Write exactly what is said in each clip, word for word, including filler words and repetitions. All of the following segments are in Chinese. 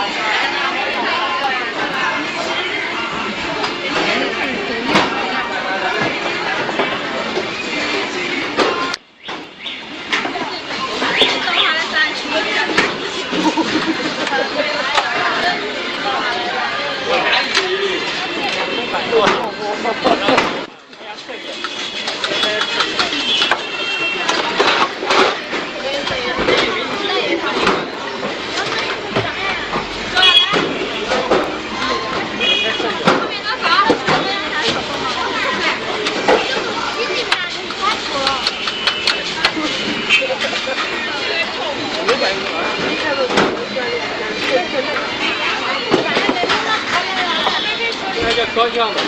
高兴的。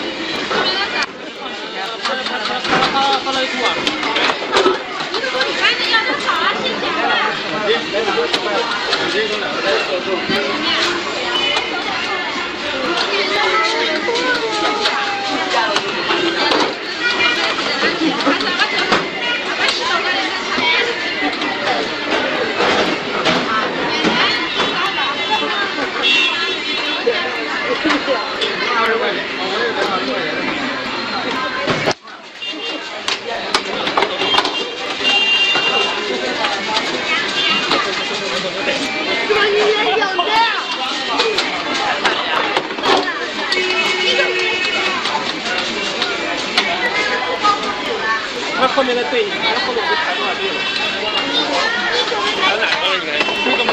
他他他他他来过。赶紧要点草啊，谢谢。来拿，直接给我两个来做做。二十块钱，我这个才二十块钱。 我也想的。 他后面的队，你看后面都排多少队了？排哪个了？你看。